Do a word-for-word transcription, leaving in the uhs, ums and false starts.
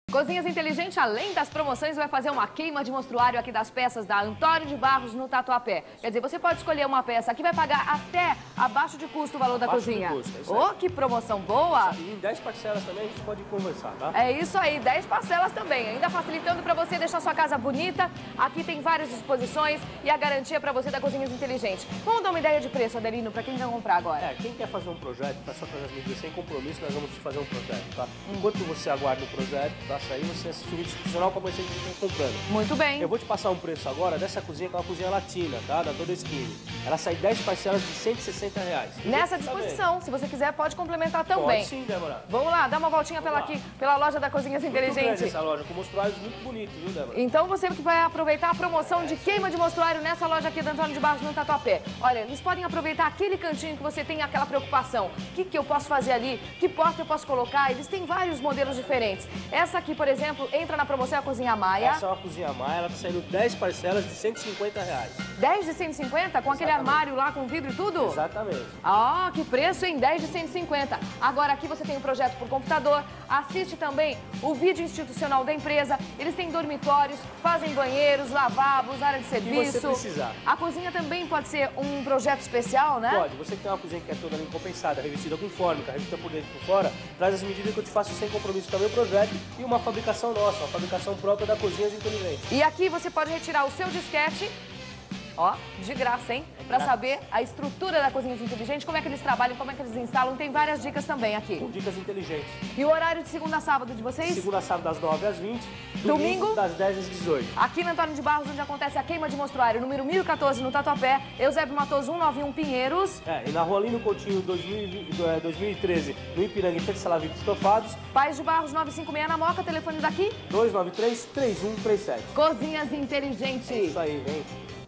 Cozinhas Inteligente, além das promoções, vai fazer uma queima de monstruário aqui das peças da Antônio de Barros no Tatuapé. Quer dizer, você pode escolher uma peça que vai pagar até abaixo de custo o valor da Abaixo cozinha. de custo, é isso aí. Oh, que promoção boa! E em dez parcelas também a gente pode conversar, tá? É isso aí, dez parcelas também, ainda facilitando para você deixar sua casa bonita. Aqui tem várias disposições e a garantia para você da Cozinhas Inteligente. Vamos dar uma ideia de preço, Adelino, para quem vai comprar agora? É, quem quer fazer um projeto, tá só trazer as medidas sem compromisso, nós vamos te fazer um projeto, tá? Enquanto você aguarda o projeto, tá? Sair, você assiste o vídeo institucional para você que está comprando. Muito bem. Eu vou te passar um preço agora dessa cozinha, que é uma cozinha latina, tá? Da Toda Skin. Ela sai dez parcelas de cento e sessenta reais. Nessa disposição, se você quiser, pode complementar também. Pode sim, Débora. Vamos lá, dá uma voltinha pela, aqui, pela loja da Cozinhas Inteligente. Muito grande essa loja, com monstruários muito bonitos, viu, Débora? Então você que vai aproveitar a promoção de queima de monstruário nessa loja aqui da Antônio de Barros no Tatuapé. Olha, eles podem aproveitar aquele cantinho que você tem aquela preocupação. O que, que eu posso fazer ali? Que porta eu posso colocar? Eles têm vários modelos diferentes. Essa aqui, por exemplo, entra na promoção, é a Cozinha Maia. Essa é uma Cozinha Maia, ela tá saindo dez parcelas de cento e cinquenta reais. dez de cento e cinquenta? Com aquele armário lá com vidro e tudo? Exatamente. Ah, que preço, hein? dez de cento e cinquenta. Agora aqui você tem um projeto por computador, assiste também o vídeo institucional da empresa. Eles têm dormitórios, fazem banheiros, lavabos, área de serviço. O que você precisar. A cozinha também pode ser um projeto especial, né? Pode. Você que tem uma cozinha que é toda compensada, revestida com fórmica, revestida por dentro e por fora, traz as medidas que eu te faço sem compromisso também o projeto e uma fabricação nossa, uma fabricação própria da Cozinhas Inteligente. E aqui você pode retirar o seu disquete, ó, de graça, hein? Pra saber a estrutura da Cozinhas Inteligente, como é que eles trabalham, como é que eles instalam. Tem várias dicas também aqui. Com dicas inteligentes. E o horário de segunda a sábado de vocês? Segunda a sábado das nove às vinte. Domingo? Domingo das dez às dezoito. Aqui na Antônio de Barros, onde acontece a queima de monstruário, número mil e quatorze, no Tatuapé. Eusébio Matoso, cento e noventa e um, Pinheiros. É, e na rua Lino Coutinho, dois mil e vinte, é, dois mil e treze, no Ipiranga, em frente à Sala V I P Estofados. Pais de Barros, novecentos e cinquenta e seis, na Moca. Telefone daqui? dois nove três, três um três sete. Cozinhas Inteligente. É isso aí, vem.